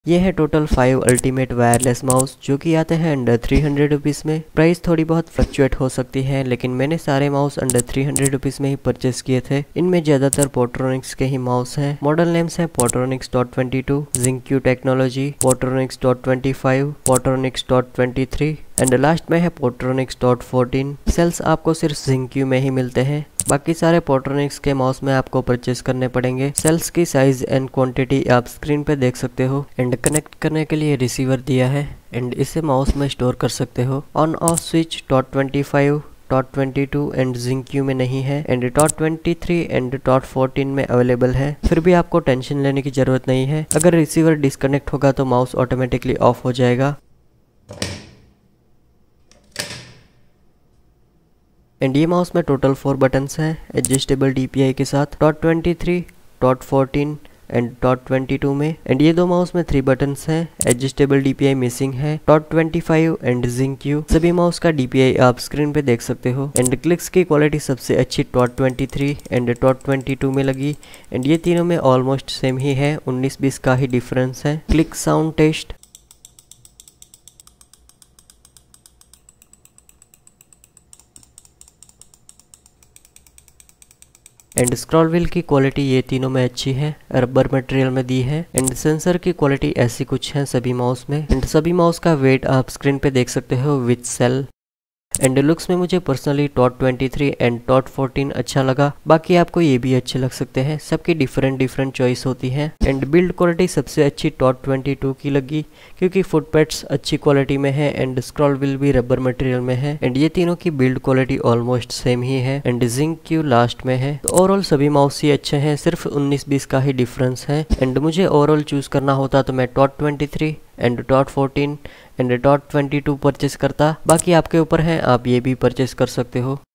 ये है total 5 ultimate wireless mouse जो कि आते हैं अंडर 300 रुपीज़ में। प्राइस थोड़ी बहुत फ्लक्चुएट हो सकती है, लेकिन मैंने सारे माउस अंडर 300 रुपीज़ में ही परचेस किए थे। इनमें ज़्यादातर पोर्ट्रोनिक्स के ही माउस हैं। मॉडल नेम्स हैं Portronics, ZinQ technology, Portronics, Portronics and last में है पोर्ट्रोनिक्स.14। सेल्स आपको सिर्फ जिंक्यू में ही मिलते हैं, बाकी सारे पोर्ट्रोनिक्स के माउस में आपको परचेस करने पड़ेंगे। सेल्स की साइज एंड क्वांटिटी आप स्क्रीन पे देख सकते हो एंड कनेक्ट करने के लिए रिसीवर दिया है एंड इसे माउस में स्टोर कर सकते हो। ऑन ऑफ स्विच .25, .22 एंड जिंक्यू में नहीं है एंड .23 एंड .14 में अवेलेबल है। फिर भी आपको टेंशन लेने की जरूरत नहीं है, अगर रिसीवर डिस्कनेक्ट होगा तो माउस ऑटोमेटिकली ऑफ हो जाएगा। एंड ये माउस में टोटल 4 बटन्स हैं एडजस्टेबल DPI के साथ .23, .14 एंड .22 में। एंड ये दो माउस में 3 बटन्स हैं, एडजस्टेबल DPI मिसिंग है, .25 एंड जिंक्यू। सभी माउस का DPI आप स्क्रीन पे देख सकते हो एंड क्लिक्स की क्वालिटी सबसे अच्छी .23 एंड .22 में लगी एंड ये तीनों में ऑलमोस्ट सेम ही है, 19-20 का ही डिफरेंस है। Click sound test, and scroll wheel की क्वालिटी ये तीनों में अच्छी है, रबर मटेरियल में दी है। एंड सेंसर की क्वालिटी ऐसी कुछ है सभी माउस में। एंड सभी माउस का वेट आप स्क्रीन पे देख सकते हो विथ सेल। एंड लुक्स में मुझे पर्सनली .23 एंड .14 अच्छा लगा, बाकी आपको ये भी अच्छे लग सकते हैं, सबकी डिफरेंट चॉइस होती है। एंड बिल्ड क्वालिटी सबसे अच्छी .22 की लगी क्योंकि फुटपैड्स अच्छी क्वालिटी में है एंड स्क्रॉल व्हील भी रबर मटेरियल में है एंड ये तीनों की बिल्ड क्वालिटी ऑलमोस्ट सेम ही है एंड जिंक्यू लास्ट में है। तो ओवरऑल सभी माउस ही अच्छे हैं, सिर्फ 19-20 का ही डिफरेंस है। एंड मुझे ओवरऑल चूज करना होता तो मैं .23 एंड .14 एंड .22 परचेस करता, बाकी आपके ऊपर है, आप ये भी परचेस कर सकते हो।